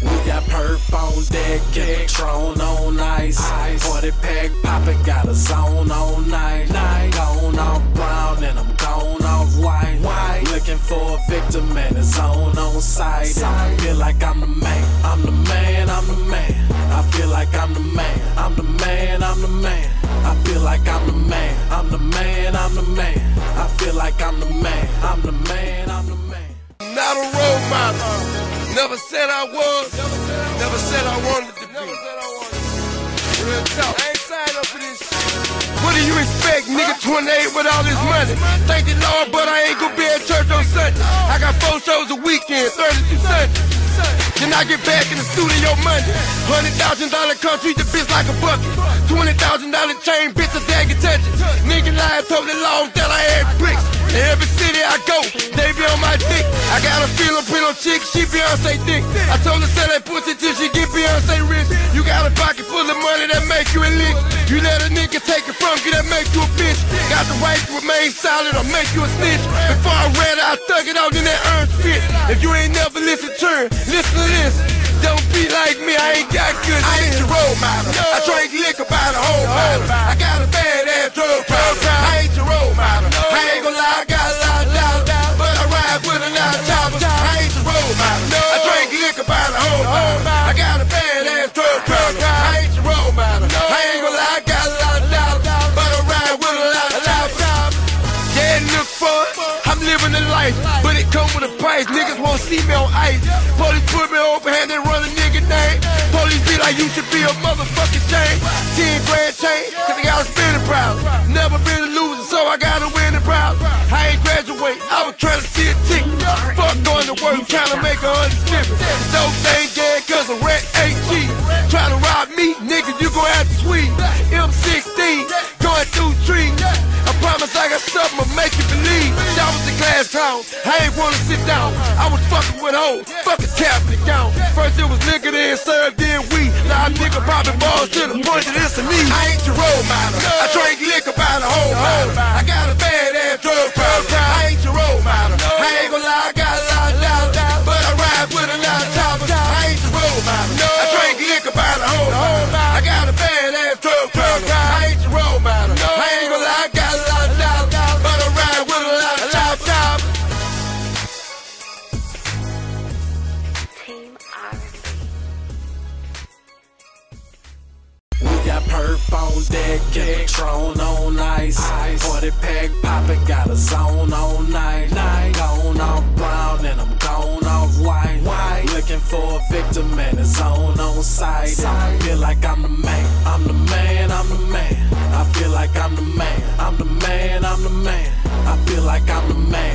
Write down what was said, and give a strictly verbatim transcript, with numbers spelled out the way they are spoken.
We got perp on deck, get Patron on ice. forty pack poppin', got a zone on night. Gone off brown and I'm gone off white. Looking for a victim and it's on on sight. I feel like I'm the man, I'm the man, I'm the man. I feel like I'm the man, I'm the man, I'm the man. I feel like I'm the man, I'm the man, I'm the man. I feel like I'm the man, I'm the man, I'm the man. Not a role model. Never said I was. Never said I wanted to be. Real talk. I ain't signed up for this shit. What do you expect, nigga? twenty-eight with all this money. Thank the Lord, but I ain't gonna be at church on Sunday. I got four shows a weekend, thirty-two Sundays. Then I get back in the studio Monday. Hundred thousand dollar come treat the bitch like a bucket. Twenty thousand dollar chain, bitch a dagger touch it. Nigga lied, told the law that I had bricks. In every city I go, they be on my dick. I got a Filipino chick, she Beyonce dick. I told her sell that pussy till she get Beyonce rich. You got a pocket full of money that make you a lick. You let a nigga take it from you that make you a bitch. Got the right to remain silent or make you a snitch. Before I ran it, I thug it out in that earn spit. If you ain't never listen, turn, listen to this. Don't be like me, I ain't got good shit. I ain't your role model. No. I drink liquor by the whole bottle. I got a bad ass drug problem. I ain't your role model. No. I ain't gon' lie, I got a lot of dollars, but I ride with a lot of choppers. I ain't your role model. No. I drink liquor by the whole bottle. I got a bad ass drug problem. I ain't your role model. No. I ain't gon' lie, I got a lot of dollars, but I ride with a lot of choppers. Yeah, it look fun. I'm living the life, but it come with a price. Niggas won't see me on ice. Police put me open hand and run a nigga name. Police be like, you should be a motherfucking chain. Ten grand chain, cause I got a spinning problem. Never been a loser, so I gotta win the proud. I ain't graduate, I was trying to see a tick. Fuck going to work, trying to make a hundred different. Dope thing dead, cause I'm rat H G. Try to rob me, nigga, you gon' have to sweep. M sixteen, going through trees. I promise I got something to make you believe. That was the glass town, I ain't wanna sit down. I was fucking with hoes, fucking Catholic gown. First it was liquor, then served, then weed. Now a nigga popping balls to the point that it's a need. I ain't your role model, I drink liquor by the whole bottle. I got a bad ass drug problem. I ain't your role model, I ain't gon' lie, I got a lot of dollars, but I ride with a lot of choppers. I ain't your role model, I drink liquor by the whole bottle. I got a bad ass drug problem. I ain't your role model, I ain't gon' lie, I got a lot of dollars, but I ride with a lot of choppers. Team R and B. We got perp on deck, get Patron on ice. forty pack poppin', got a zone on night. Gone off brown and I'm gone off white. Looking for a victim and it's on on sight. I feel like I'm the man, I'm the man, I'm the man. I feel like I'm the man, I'm the man, I'm the man. I feel like I'm the man.